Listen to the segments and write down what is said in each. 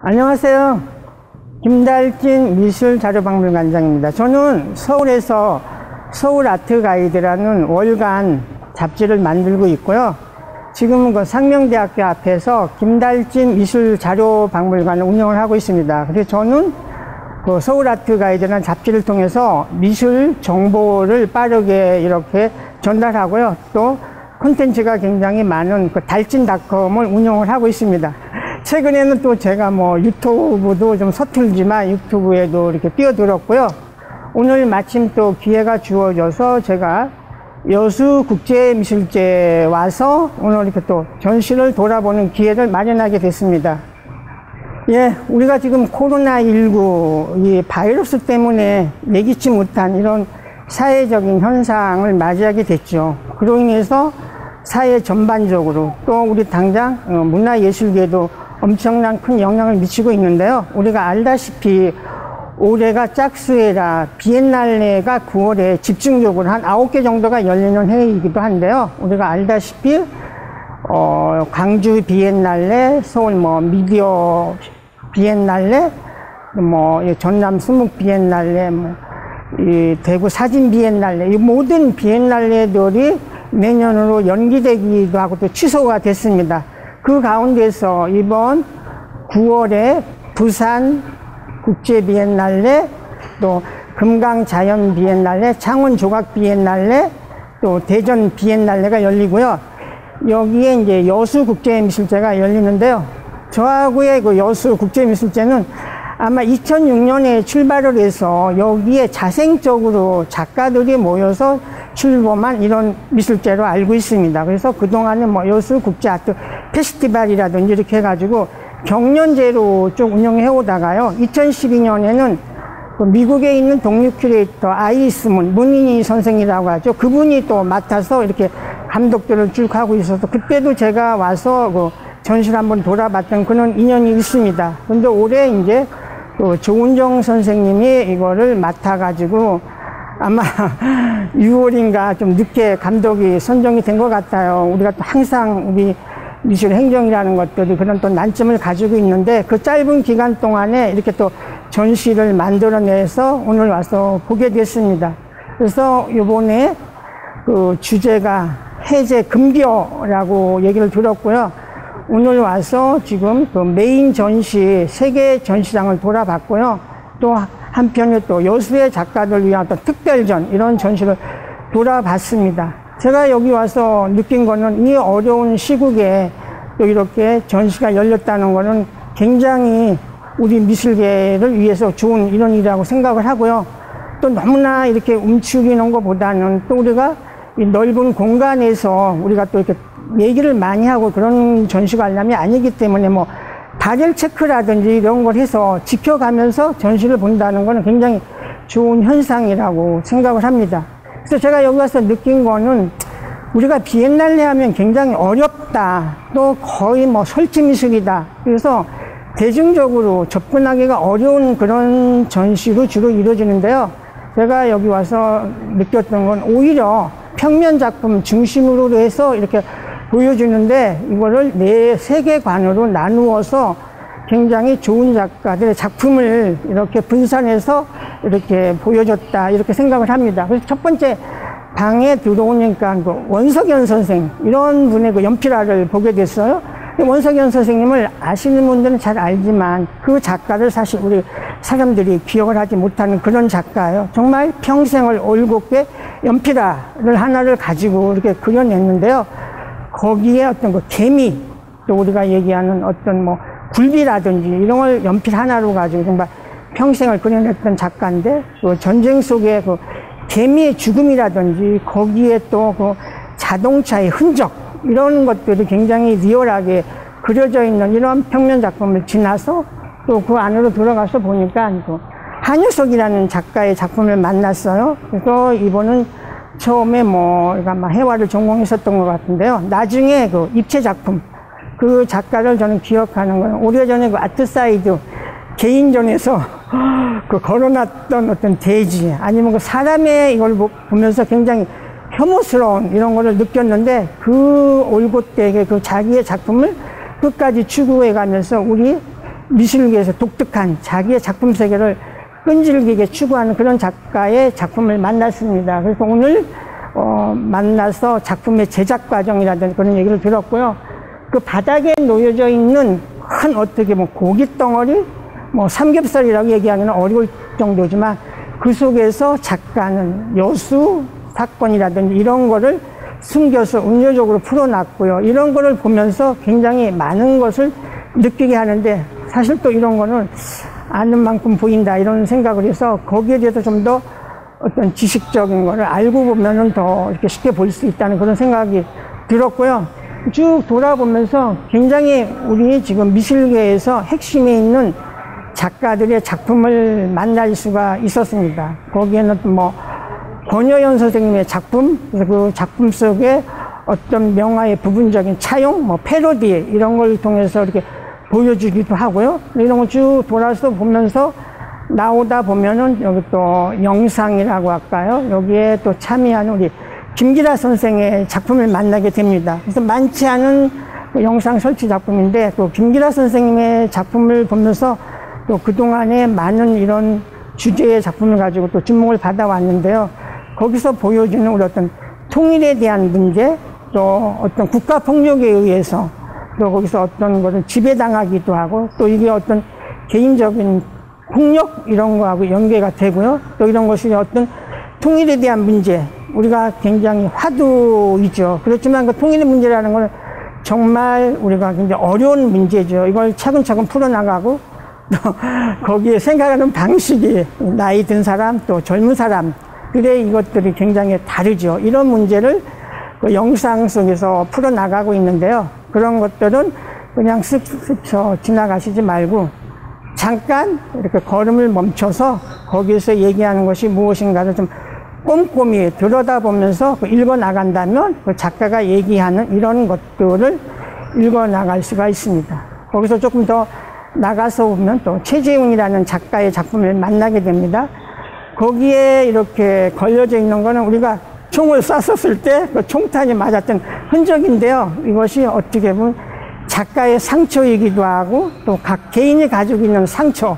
안녕하세요. 김달진 미술자료박물관장입니다. 저는 서울에서 서울아트가이드라는 월간 잡지를 만들고 있고요. 지금은 그 상명대학교 앞에서 김달진 미술자료박물관을 운영을 하고 있습니다. 그래서 저는 그 서울아트가이드라는 잡지를 통해서 미술 정보를 빠르게 이렇게 전달하고요. 또 콘텐츠가 굉장히 많은 그 달진닷컴을 운영을 하고 있습니다. 최근에는 또 제가 뭐 유튜브도 좀 서툴지만 유튜브에도 이렇게 뛰어들었고요. 오늘 마침 또 기회가 주어져서 제가 여수국제미술제에 와서 오늘 이렇게 또 전시를 돌아보는 기회를 마련하게 됐습니다. 예, 우리가 지금 코로나19 이 바이러스 때문에 예기치 못한 이런 사회적인 현상을 맞이하게 됐죠. 그로 인해서 사회 전반적으로 또 우리 당장 문화예술계에도 엄청난 큰 영향을 미치고 있는데요. 우리가 알다시피 올해가 짝수해라 비엔날레가 9월에 집중적으로 한 9개 정도가 열리는 해이기도 한데요. 우리가 알다시피 광주 비엔날레, 서울 미디어 비엔날레, 전남 수묵 비엔날레, 이 대구 사진 비엔날레, 이 모든 비엔날레들이 내년으로 연기되기도 하고 또 취소가 됐습니다. 그 가운데서 이번 9월에 부산 국제 비엔날레, 또 금강 자연 비엔날레, 창원 조각 비엔날레, 또 대전 비엔날레가 열리고요. 여기에 이제 여수 국제미술제가 열리는데요. 저하고의 그 여수 국제미술제는 아마 2006년에 출발을 해서 여기에 자생적으로 작가들이 모여서 출범한 이런 미술제로 알고 있습니다. 그래서 그동안에 여수 국제 아트 페스티벌이라든지 이렇게 해가지고 경연제로 쭉 운영해 오다가요. 2012년에는 미국에 있는 독립 큐레이터 아이스문 문인희 선생이라고 하죠. 그분이 또 맡아서 이렇게 감독들을 쭉 하고 있어서 그때도 제가 와서 그 전시를 한번 돌아봤던 그런 인연이 있습니다. 근데 올해 이제 조은정 선생님이 이거를 맡아가지고 아마 6월인가 좀 늦게 감독이 선정이 된 것 같아요. 우리가 또 항상 우리 미술 행정이라는 것들이 그런 또 난점을 가지고 있는데 그 짧은 기간 동안에 이렇게 또 전시를 만들어내서 오늘 와서 보게 됐습니다. 그래서 이번에 그 주제가 해제 금기어라고 얘기를 들었고요. 오늘 와서 지금 그 메인 전시 세계 전시장을 돌아봤고요. 또 한편에 또 여수의 작가들 위한 또 특별전 이런 전시를 돌아봤습니다. 제가 여기 와서 느낀 거는 이 어려운 시국에 또 이렇게 전시가 열렸다는 거는 굉장히 우리 미술계를 위해서 좋은 이런 일이라고 생각을 하고요. 또 너무나 이렇게 움츠리는 것보다는 또 우리가 이 넓은 공간에서 우리가 또 이렇게 얘기를 많이 하고 그런 전시 관람이 아니기 때문에 발열 체크라든지 이런 걸 해서 지켜가면서 전시를 본다는 거는 굉장히 좋은 현상이라고 생각을 합니다. 그래서 제가 여기 와서 느낀 거는 우리가 비엔날레 하면 굉장히 어렵다. 또 거의 설치미술이다. 그래서 대중적으로 접근하기가 어려운 그런 전시로 주로 이루어지는데요. 제가 여기 와서 느꼈던 건 오히려 평면 작품 중심으로 해서 이렇게 보여주는데 이거를 네 세계관으로 나누어서 굉장히 좋은 작가들의 작품을 이렇게 분산해서 이렇게 보여줬다 이렇게 생각을 합니다. 그래서 첫 번째 방에 들어오니까 그 원석연 선생 이런 분의 그 연필화를 보게 됐어요. 원석연 선생님을 아시는 분들은 잘 알지만 그 작가를 사실 우리 사람들이 기억을 하지 못하는 그런 작가예요. 정말 평생을 올곧게 연필화를 하나를 가지고 이렇게 그려냈는데요. 거기에 어떤 그 개미, 또 우리가 얘기하는 어떤 굴비라든지 이런 걸 연필 하나로 가지고 정말 평생을 그려냈던 작가인데, 그 전쟁 속에 그 개미의 죽음이라든지 거기에 또 그 자동차의 흔적, 이런 것들이 굉장히 리얼하게 그려져 있는 이런 평면 작품을 지나서 또 그 안으로 들어가서 보니까 그 한유석이라는 작가의 작품을 만났어요. 그래서 이번은 처음에 해화를 전공했었던 것 같은데요. 나중에 그 입체 작품, 그 작가를 저는 기억하는 건 오래전에 그 아트사이드 개인전에서 그 걸어놨던 어떤 대지, 아니면 그 사람의 이걸 보면서 굉장히 혐오스러운 이런 거를 느꼈는데 그 올곧되게 그 자기의 작품을 끝까지 추구해 가면서 우리 미술계에서 독특한 자기의 작품 세계를 끈질기게 추구하는 그런 작가의 작품을 만났습니다. 그래서 오늘 만나서 작품의 제작 과정이라든지 그런 얘기를 들었고요. 그 바닥에 놓여져 있는 큰 어떻게 고기 덩어리, 삼겹살이라고 얘기하기는 어려울 정도지만 그 속에서 작가는 여수 사건이라든지 이런 거를 숨겨서 음료적으로 풀어놨고요. 이런 거를 보면서 굉장히 많은 것을 느끼게 하는데 사실 또 이런 거는 아는 만큼 보인다 이런 생각을 해서 거기에 대해서 좀 더 어떤 지식적인 거를 알고 보면은 더 이렇게 쉽게 볼 수 있다는 그런 생각이 들었고요. 쭉 돌아보면서 굉장히 우리 지금 미술계에서 핵심에 있는 작가들의 작품을 만날 수가 있었습니다. 거기에는 권여연 선생님의 작품, 그 작품 속에 어떤 명화의 부분적인 차용, 패러디 이런 걸 통해서 이렇게 보여주기도 하고요. 이런 걸 쭉 돌아서 보면서 나오다 보면은 여기 또 영상이라고 할까요? 여기에 또 참여하는 우리 김기라 선생의 작품을 만나게 됩니다. 그래서 많지 않은 영상 설치 작품인데 또 김기라 선생님의 작품을 보면서 또 그동안에 많은 이런 주제의 작품을 가지고 또 주목을 받아왔는데요. 거기서 보여주는 우리 어떤 통일에 대한 문제, 또 어떤 국가 폭력에 의해서 또 거기서 어떤 것을 지배당하기도 하고 또 이게 어떤 개인적인 폭력 이런 거하고 연계가 되고요. 또 이런 것이 어떤 통일에 대한 문제, 우리가 굉장히 화두이죠. 그렇지만 그 통일의 문제라는 건 정말 우리가 굉장히 어려운 문제죠. 이걸 차근차근 풀어나가고 또 거기에 생각하는 방식이 나이 든 사람 또 젊은 사람들의 이것들이 굉장히 다르죠. 이런 문제를 그 영상 속에서 풀어나가고 있는데요. 그런 것들은 그냥 쓱쓱 지나가시지 말고 잠깐 이렇게 걸음을 멈춰서 거기서 얘기하는 것이 무엇인가를 좀 꼼꼼히 들여다보면서 읽어 나간다면 그 작가가 얘기하는 이런 것들을 읽어 나갈 수가 있습니다. 거기서 조금 더 나가서 보면 또 최재훈이라는 작가의 작품을 만나게 됩니다. 거기에 이렇게 걸려져 있는 거는 우리가 총을 쐈었을 때 그 총탄이 맞았던 흔적인데요. 이것이 어떻게 보면 작가의 상처이기도 하고 또 각 개인이 가지고 있는 상처,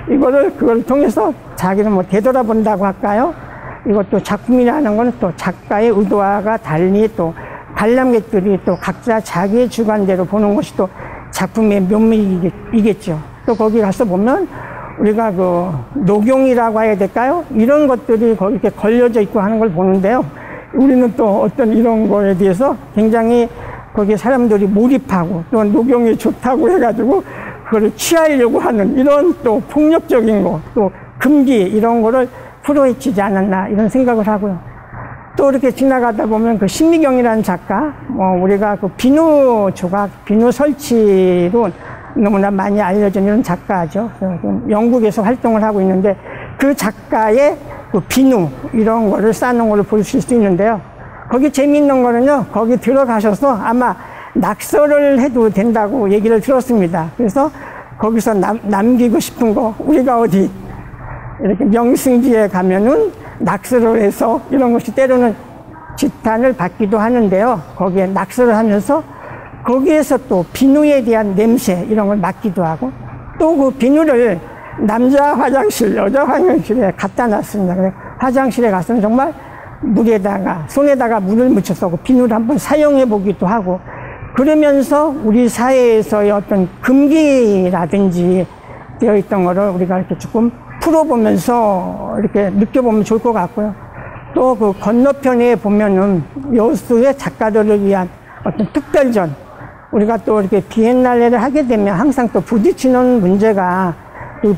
그걸 통해서 자기를 되돌아본다고 할까요? 이것도 작품이라는 건 또 작가의 의도와가 달리 또 관람객들이 또 각자 자기의 주관대로 보는 것이 또 작품의 묘미이겠죠. 또 거기 가서 보면 우리가 그 녹용이라고 해야 될까요? 이런 것들이 거기 이렇게 걸려져 있고 하는 걸 보는데요. 우리는 또 어떤 이런 거에 대해서 굉장히 거기에 사람들이 몰입하고 또 녹용이 좋다고 해가지고 그걸 취하려고 하는 이런 또 폭력적인 거, 또 금기 이런 거를 풀어헤치지 않았나 이런 생각을 하고요. 또 이렇게 지나가다 보면 그 신미경이라는 작가, 우리가 그 비누 조각, 비누 설치로 너무나 많이 알려진 이런 작가죠. 영국에서 활동을 하고 있는데 그 작가의 그 비누 이런 거를 쌓는 거를 보실 수 있는데요. 거기 재미있는 거는요, 거기 들어가셔서 아마 낙서를 해도 된다고 얘기를 들었습니다. 그래서 거기서 남기고 싶은 거, 우리가 어디 이렇게 명승지에 가면은 낙서를 해서 이런 것이 때로는 지탄을 받기도 하는데요. 거기에 낙서를 하면서 거기에서 또 비누에 대한 냄새 이런 걸 맡기도 하고 또 그 비누를 남자 화장실, 여자 화장실에 갖다 놨습니다. 그래서 화장실에 가서는 정말 물에다가, 손에다가 물을 묻혀서 그 비누를 한번 사용해 보기도 하고 그러면서 우리 사회에서의 어떤 금기라든지 되어 있던 거를 우리가 이렇게 조금 풀어보면서 이렇게 느껴보면 좋을 것 같고요. 또 그 건너편에 보면은 여수의 작가들을 위한 어떤 특별전, 우리가 또 이렇게 비엔날레를 하게 되면 항상 또 부딪히는 문제가 그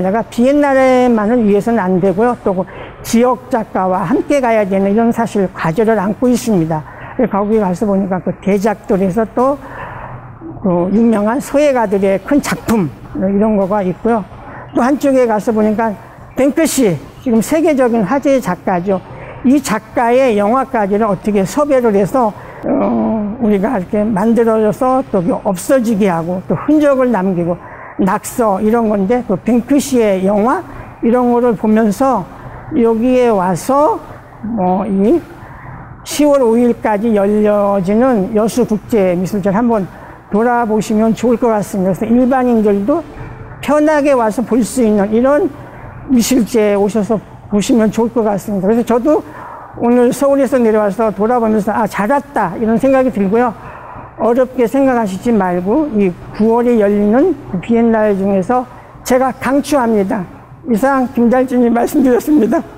비엔날레만을 위해서는 안 되고요. 또 그 지역 작가와 함께 가야 되는 이런 사실 과제를 안고 있습니다. 거기 가서 보니까 그 대작들에서 또 그 유명한 소예가들의 큰 작품 이런 거가 있고요. 또 한쪽에 가서 보니까 뱅크시, 지금 세계적인 화제의 작가죠. 이 작가의 영화까지를 어떻게 섭외를 해서 우리가 이렇게 만들어져서 또 없어지게 하고 또 흔적을 남기고 낙서 이런 건데 그 뱅크시의 영화 이런 거를 보면서 여기에 와서 이 10월 5일까지 열려지는 여수국제미술제를 한번 돌아보시면 좋을 것 같습니다. 그래서 일반인들도 편하게 와서 볼 수 있는 이런 미술제에 오셔서 보시면 좋을 것 같습니다. 그래서 저도 오늘 서울에서 내려와서 돌아보면서 아, 잘 왔다 이런 생각이 들고요. 어렵게 생각하시지 말고 이 9월에 열리는 비엔날 중에서 제가 강추합니다. 이상 김달진이 말씀드렸습니다.